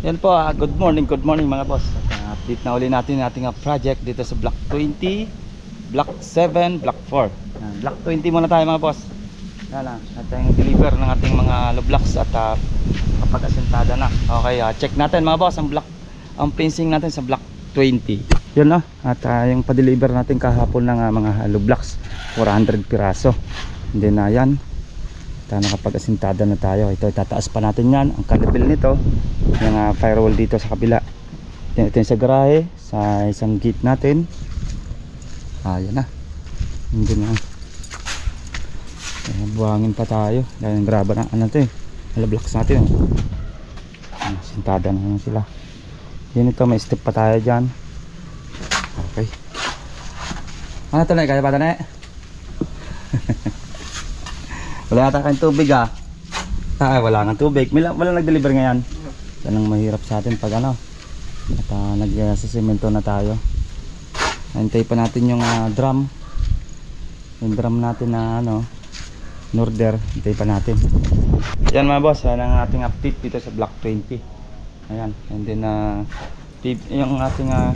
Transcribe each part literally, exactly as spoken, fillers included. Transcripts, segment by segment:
Yan po, uh, good morning, good morning mga boss. At, uh, update na uli natin yung ating uh, project dito sa block twenty, block seven, block four. Yan, block twenty muna tayo mga boss. Yan na, at yung deliver ng ating mga low blocks at uh, kapag asentada na. Okay, uh, check natin mga boss ang block, ang fencing natin sa block twenty. Yun na, at uh, yung pa-deliver natin kahapon ng uh, mga low blocks, four hundred piraso. And then uh, yan, nakapag-asintada na tayo. Ito itataas pa natin yan ang kalibel nito, yung uh, firewall dito sa kabila. Ito yung sa garahe, sa isang gate natin. Ayan na, hindi na. Ayan, buhangin pa tayo dahil yung graba na ano ito eh, alablocks natin. Asintada na naman sila. Yun ito, may step pa tayo dyan. Okay, ano ito na, kaya pa ito na eh. Wala yata kayong tubig ah. Ah, wala nang tubig. Wala, wala nag-deliver ngayon. Yan ang mahirap sa atin pag ano. At uh, nag-sisemento na tayo. Hintay pa natin yung uh, drum. Yung drum natin na ano, in order. Hintay pa natin. Yan mga boss, yan ang ating update dito sa block twenty. Ayan. And then uh, yung ating uh,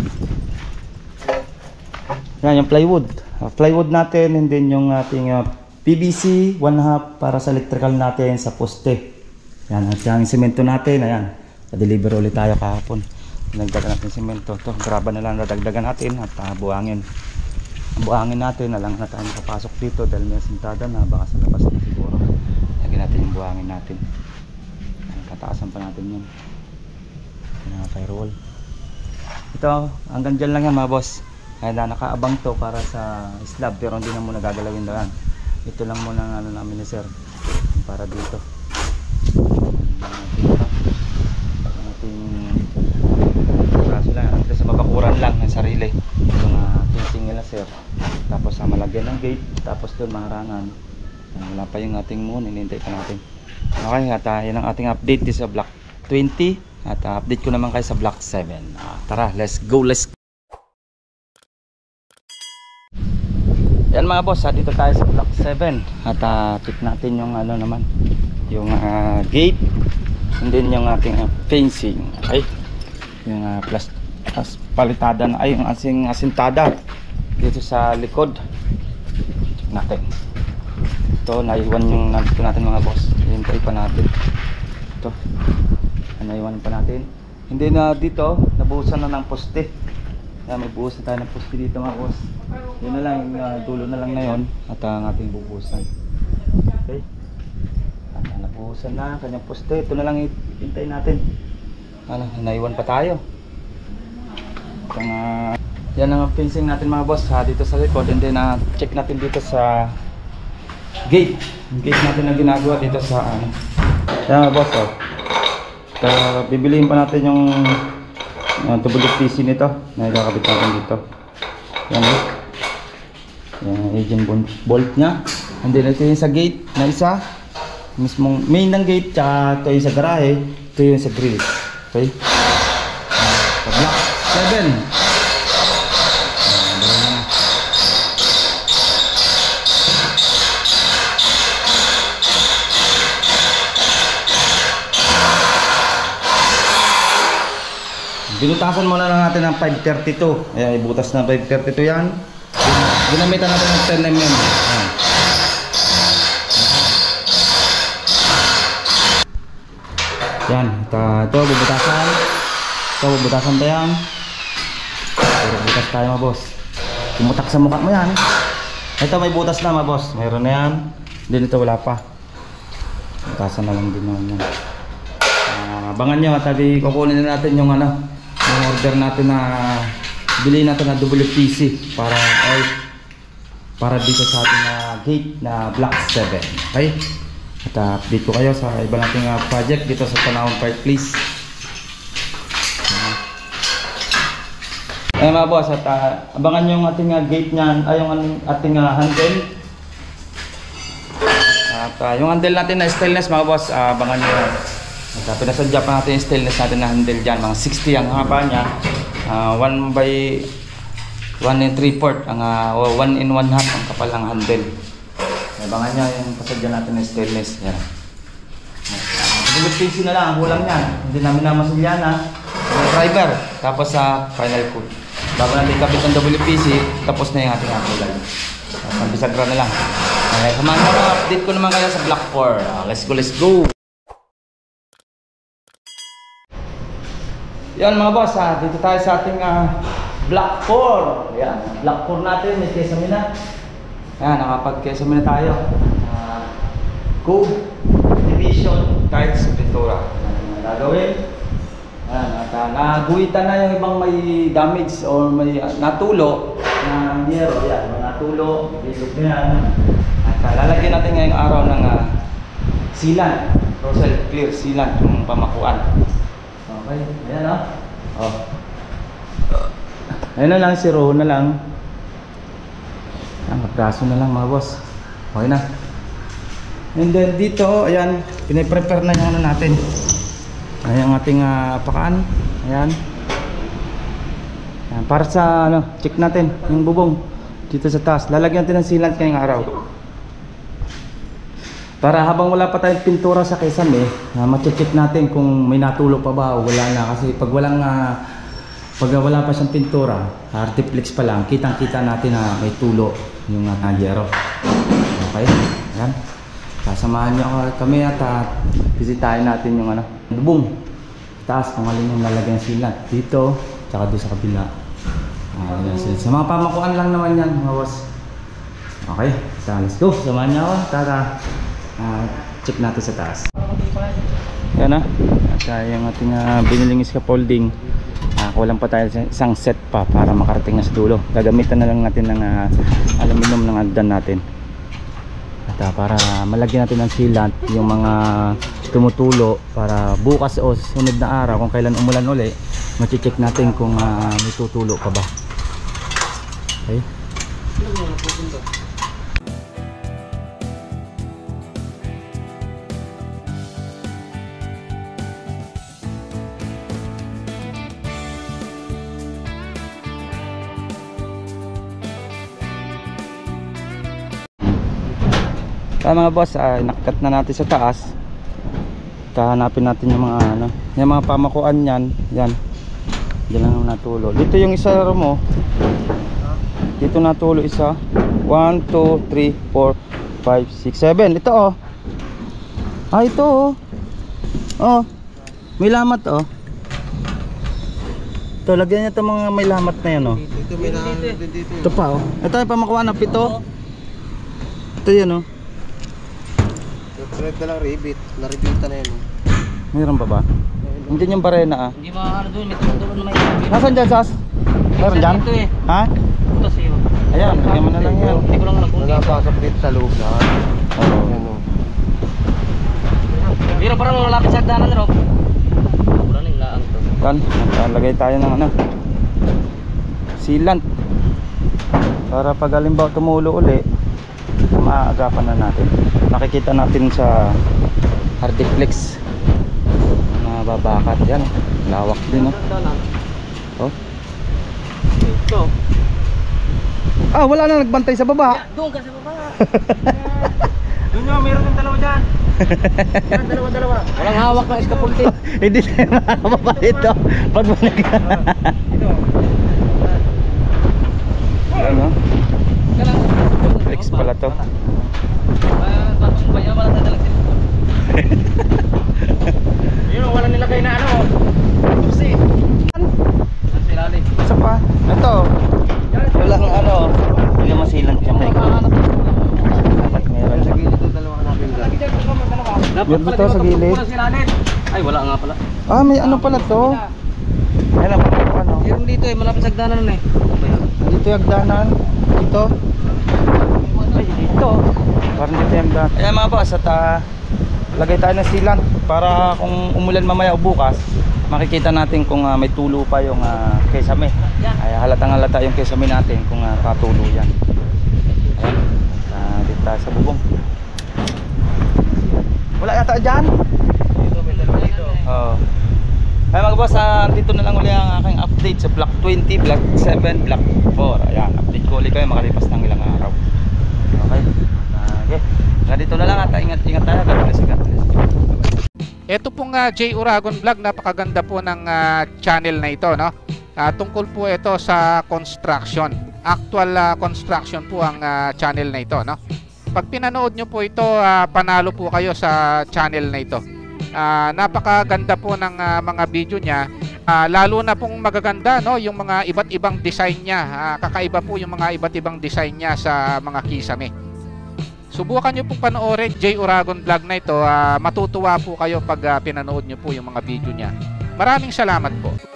yan, yung plywood. Uh, plywood natin, and then yung ating uh, P V C one half para sa electrical natin sa poste. Yan, at yung semento natin, ayan, pa-deliver ulit tayo kahapon. Nagdagan natin semento to, graba na lang nadagdagan natin at uh, buhangin. Ang buhangin natin, alang na tayo makapasok dito dahil may asintada na, baka sa labas na siguro. Lagyan natin yung buhangin natin. Ayan, kataasan pa natin yun. Yan ang firewall. Ito, hanggang dyan lang yan mga boss. Ayan, nakaabang to para sa slab, pero hindi na muna gagalawin doon. Ito lang muna ng ano namin ni sir para dito. Ang ating kaso lang, at sa mabakuran lang ng sarili itong uh, fencing nila sir. Tapos uh, malagyan ng gate, tapos doon maharangan. Wala pa yung ating moon, inintay pa natin. Okay, at uh, yan ang ating update sa block twenty. At uh, update ko naman kayo sa block seven. uh, Tara, let's go, let's go. Yan mga boss, ha, dito tayo sa block seven. At uh, check natin yung ano naman, yung uh, gate, and then yung ating uh, fencing. Okay, yung uh, plus, plus palitada na, ay yung asing asintada dito sa likod. Check natin. Ito, naiwan yung nandito natin mga boss. Hintay pa natin. Ito, naiwan pa natin. Hindi na dito, nabuhusan na ng poste. Yan, may buhos na tayo ng poste dito mga boss. Yun na lang, yung uh, dulo na lang na yun at uh, ang ating bubuhusan. Okay, at uh, nabuhusan na kanyang poste. Ito na lang hintayin natin. Ano, naiwan pa tayo. At, uh, yan ang fencing natin mga boss, ha, dito sa likod. And then uh, check natin dito sa gate. Yung gate natin na ginagawa dito sa ano. Yan mga boss, oh. Uh, bibiliin pa natin yung uh, W P C nito na ikakabit natin dito. Yan, oh. Yung agent bolt nya. And then ito yung sa gate na isa, mismong main ng gate, tsaka ito yung sa garahe, ito yung sa grill. Okay, uh, block seven. uh, Binutasan muna lang natin ng five thirty-two. Ayan, ibutas na five thirty-two yan. Ginamitan natin ng ten millimeter. Ayan. Yan, ito, ito bubutasan. Ito bubutasan pa yan. Pero butas tayo mga boss. Pumutak sa mukha mo yan. Ito may butas na mga boss. Mayroon na yan. Din ito wala pa. Butasan na lang din naman yan. Uh, abangan nyo at sabi kukunin na natin yung ano, yung order natin na bilhin natin na W P C para ay para dito sa ating uh, gate na block seven. Okay, at uh, update ko kayo sa iba nating uh, project dito sa Panahon Park Place. Ay mga boss, at uh, abangan yung ating uh, gate nyan, ay yung ating uh, handle. At uh, yung handle natin na stainless mga boss, uh, abangan nyo yan. At uh, pinasadya pa natin yung stainless natin na handle dyan. Mga sixty ang haba nya, uh, one by one and three fourth ang uh, one in one half ang kapal ng handle. Abangan nyo yung pasadya natin na stainless. Yan. W W P C na lang ang kulang niyan. Hindi namin namasilyan ha. Driver, tapos sa final coat. Bago natin kapit ang W P C, tapos na yung ating kulay. Pambisagra na lang. Okay, samahan mo na, update ko naman kayo sa Block four. Uh, let's go, let's go! Yan mga boss, ha, dito tayo sa ating uh, Block four. Yan, Block four natin, may kesame na. Yan, nakapag-kesame na tayo. Uh, Cove Division Tiles Pintura. Yan, gagawin. Yan, at uh, naguhitan na yung ibang may damage or may uh, natulo na yero. Yan, may natulo, bilog na yan. At uh, lalagyan natin ngayong araw ng uh, sealant, Rosel Clear sealant, yung pamakuan. Okay, ayan o. Oh. Ayan na lang, zero na lang. Ang braso na lang mga boss. Okay na. And then dito, ayan, piniprepare na yung ano natin. Ayan ang ating uh, pakaan. Ayan. Ayan. Para sa ano, check natin yung bubong dito sa taas. Lalagyan natin ng sealant ngayong araw. Para habang wala pa tayong pintura sa kesame, uh, ma-check natin kung may natulo pa ba o wala na. Kasi pag walang uh, pag wala pa siyang pintura, artiflex pa lang, kitang-kita natin na may tulo yung uh, yero. Okay? Ayan. Sasamahan niyo kami at uh, bisitahin natin yung ano, bubong. Taas kung alin yung lalagyan sealant. Dito, tsaka doon sa kabila. Uh, sa mga pamakuan lang naman yan, mga boss. Okay, so let's go. Samahan niyo ako. Tara. Uh, check natin sa taas. Yan na. At uh, yung ating uh, biniling scaffolding, uh, kulang pa tayo sa isang set pa para makarating na sa dulo. Gagamitan na lang natin ng uh, aluminum ng agdan natin. At uh, para malagyan natin ng sealant yung mga tumutulo para bukas o sunod na araw kung kailan umulan uli, ma-check natin kung uh, may tutulo pa ba. Okay. Kaya mga boss, uh, nakat na natin sa taas. Kahanapin natin yung mga ano, yung mga pamakuan yan. Yan. Diyan lang natulo. Dito yung isa mo. Dito natulo isa. one, two, three, four, five, six, seven. Ito oh. Ah, ito oh. Oh. May lamat oh. Ito, lagyan niya itong mga may lamat na yan oh. Ito may lamat dito. Ito pa oh. Ito yung pamakuan ng pito. Ito yan oh. Red na lang ribbit, naribita na yun. Mayroon pa ba? Hindi yung barena ah. Hindi makakano doon, may tulong na may ribbit. Nasaan dyan, Sas? Meron dyan? Ito eh. Ha? Ito sa'yo. Ayan, lagyan mo na lang yan. Hindi ko lang alam kung dito. Napasok dito sa loob na. Oo. Ano? Pero parang malapit sa hagdanan, Rob. Wala nang laang to. Yan, nakalagay tayo ng ano, sealant. Para pag halimbawa tumulo uli, maagapan na natin. Nakikita natin sa Hardiflex na babakat yan. Lawak din oh. Oh. Ito. Ah, wala na nagbantay sa baba. Doon ka sa baba. Doon nga, meron ng dalawa dyan. Yan, dalawa, dalawa. Walang hawak ng scaffolding. Hindi tayo makakababa dito. Pag malag. Ito. Ayan oh. Flex pala to. Ah, batong baya, wala tadalag sila. Yun, wala nilagay na ano. Tusi. Ang silali. Isa pa. Ito. Walang ano. Hindi naman sealant yung may dapat meron Sa siya. gilid ito, dalawa namin dyan. Yan dito sa gilid. Ay, wala nga pala. Ah, may ano pala to. Ayan ang ano. Meron dito eh, malapit sa hagdanan nun eh. Dito yung hagdanan. Dito. Ay, dito. Parang dito yung hagdanan. Ayan mga boss, at uh, lagay tayo ng sealant para kung umulan mamaya o bukas, makikita natin kung uh, may tulo pa yung uh, kesame. Ay halatang halata yung kesame natin kung uh, patulo yan. Ayan. Uh, dito tayo sa bubong. Wala yata dyan? Dito, may dalawa dito. Oo. Ay mga boss, uh, dito na lang uli ang aking update sa Block twenty, Block seven, Block four. Ayan, update ko ulit kayo makalipas ng ilang araw. Okay. Uh, okay. Nga dito na lang at ingat-ingat tayo. God bless, God bless. Ito pong ah, J. Uragon Vlog, napakaganda po ng ah, channel na ito, no? Ah, tungkol po ito sa construction. Actual ah, construction po ang ah, channel na ito, no? Pag pinanood nyo po ito, ah, panalo po kayo sa channel na ito. Ah, napakaganda po ng ah, mga video niya. Ah, lalo na pong magaganda, no, yung mga iba't ibang design niya. Ah, kakaiba po yung mga iba't ibang design niya sa mga kisame. Subukan nyo pong panoorin J. Uragon Vlog na ito. Ah, matutuwa po kayo pag ah, pinanood nyo po yung mga video niya. Maraming salamat po.